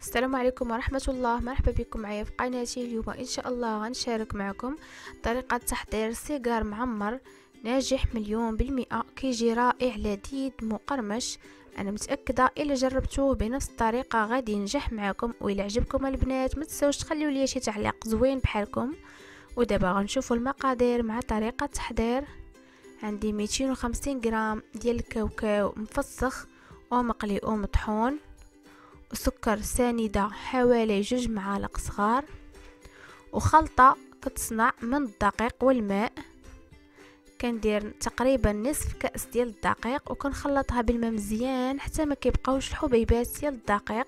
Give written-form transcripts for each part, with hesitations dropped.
السلام عليكم ورحمة الله. مرحبا بكم معايا في قناتي. اليوم ان شاء الله غنشارك معكم طريقة تحضير سيجار معمر ناجح مليون بالمئة، كيجي رائع لذيذ مقرمش. انا متأكدة الا جربتوه بنفس الطريقة غادي ينجح معكم. وإلا عجبكم البنات ما تنسوش تخليوا لي شي تعليق زوين بحالكم. ودابا غنشوفوا المقادير مع طريقة التحضير. عندي 250 غرام ديال الكاوكاو مفسخ ومقلي ومطحون، وسكر ساندة حوالي 2 معالق صغار، وخلطة كتصنع من الدقيق والماء. كندير تقريبا نصف كأس ديال الدقيق وكنخلطها بالماء مزيان حتى ما كيبقاوش الحبيبات ديال الدقيق.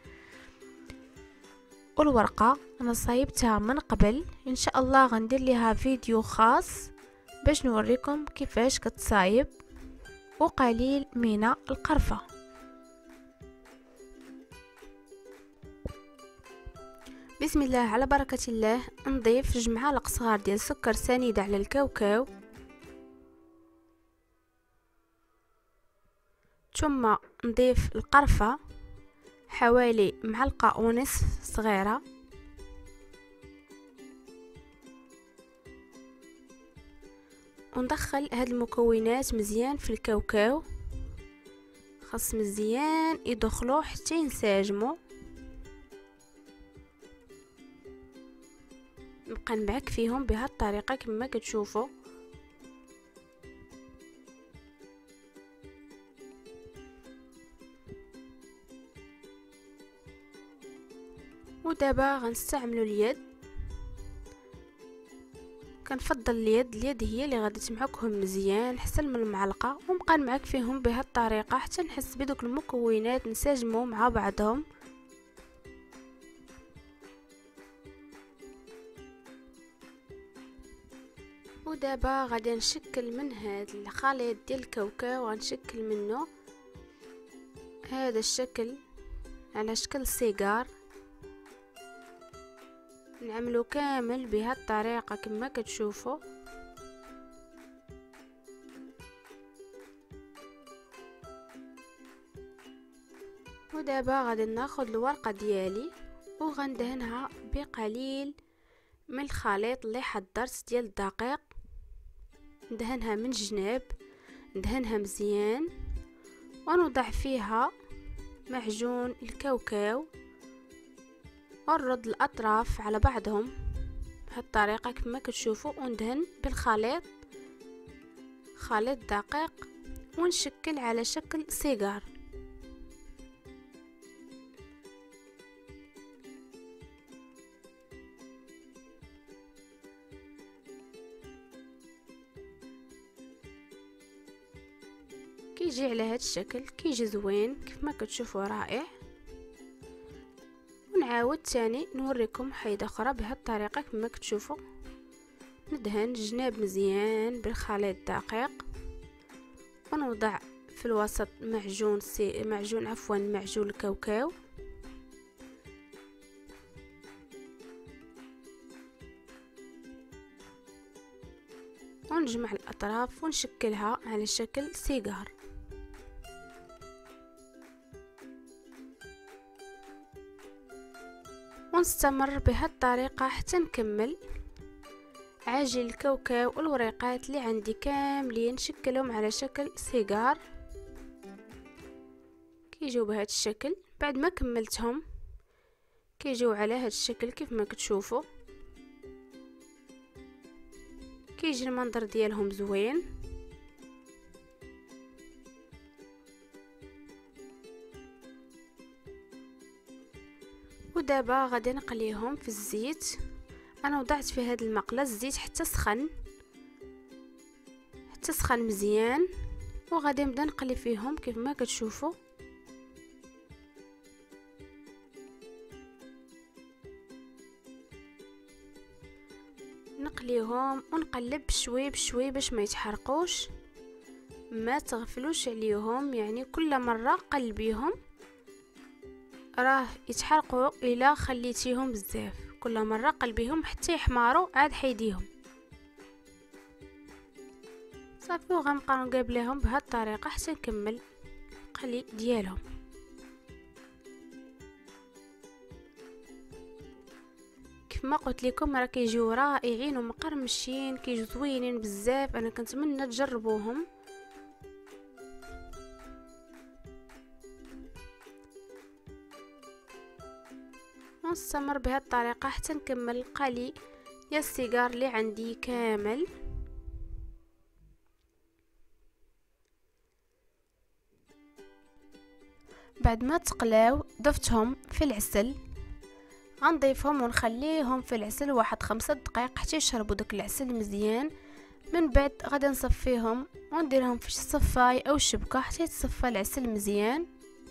والورقة انا صايبتها من قبل، ان شاء الله غندير ليها فيديو خاص باش نوريكم كيفاش كتصايب. وقليل من القرفة. بسم الله على بركة الله. نضيف 2 معالق صغار ديال سكر سنيد على الكاوكاو، ثم نضيف القرفة حوالي 1.5 معلقة صغيرة، وندخل هاد المكونات مزيان في الكاوكاو. خاص مزيان يدخلوا حتى ينسجموا. نبقى نبعك فيهم بهذه الطريقه كما كتشوفوا. ودابا غنستعملوا اليد. كنفضل اليد هي اللي غادي تمعكهم مزيان احسن من المعلقه، ونبقى نمعك فيهم بهذه الطريقه حتى نحس بدوك المكونات نسجموا مع بعضهم. ودابا غادي نشكل من هذا الخليط ديال الكاوكاو، غنشكل منه هذا الشكل على شكل سيجار. نعملو كامل بهذه الطريقه كما كتشوفوا. ودابا غادي ناخذ الورقه ديالي وغندهنها بقليل من الخليط اللي حضرت ديال الدقيق. ندهنها من جناب، ندهنها مزيان، ونوضع فيها معجون الكاوكاو ونرد الاطراف على بعضهم بهذه الطريقه كما كتشوفوا. وندهن بالخليط خليط دقيق ونشكل على شكل سيجار. كيجي على هذا الشكل، كيجي زوين كيف ما كتشوفوا رائع. ونعاود تاني نوريكم حيدة اخرى بهذه الطريقه كما كتشوفوا. ندهن الجناب مزيان بالخليط الدقيق، ونوضع في الوسط معجون معجون الكاوكاو، ونجمع الاطراف ونشكلها على شكل سيجار. ونستمر بهذه الطريقه حتى نكمل عجين الكاوكاو والوريقات اللي عندي كاملين نشكلهم على شكل سيجار. كيجيو بهذا الشكل. بعد ما كملتهم كيجيو على هذا الشكل كيف ما كتشوفوا. كيجي المنظر ديالهم زوين. ودابا غادي نقليهم في الزيت. انا وضعت في هذا المقله الزيت حتى سخن مزيان، وغادي نبدا نقلي فيهم كيف ما كتشوفوا. نقليهم ونقلب بشوي بشوي باش ما يتحرقوش. ما تغفلوش عليهم، يعني كل مره قلبيهم راه يتحرقوا الا خليتيهم بزاف. كل مره قلبيهم حتى يحمروا عاد حيديهم صافي. وغنبقى نقابلهم بهذه الطريقه حتى نكمل القلي ديالهم. كيف ما قلت لكم راه كيجيو رائعين ومقرمشين، كيجيو زوينين بزاف. انا كنتمنى تجربوهم. ونستمر بهذه الطريقه حتى نكمل القلي ديال السيجار اللي عندي كامل. بعد ما تقلاو ضفتهم في العسل، غنضيفهم ونخليهم في العسل واحد 5 دقائق حتى يشربوا داك العسل مزيان. من بعد غادي نصفيهم ونديرهم في الصفاي او الشبكه حتى يتصفى العسل مزيان.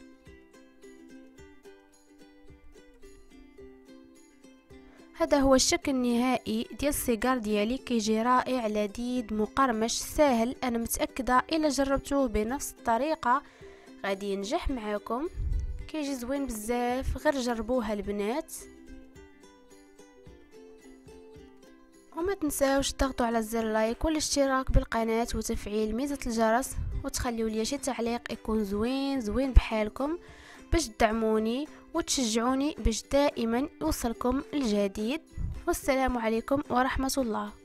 هذا هو الشكل النهائي ديال السيجار ديالي، كيجي رائع لذيذ مقرمش ساهل. انا متاكده الا جربتوه بنفس الطريقه غادي ينجح معاكم، كيجي زوين بزاف. غير جربوها البنات. وما تنساوش تضغطوا على زر لايك والاشتراك بالقناه وتفعيل ميزه الجرس، وتخليوا لي شي تعليق يكون زوين بحالكم باش تدعموني وتشجعوني باش دائما يوصلكم الجديد. والسلام عليكم ورحمه الله.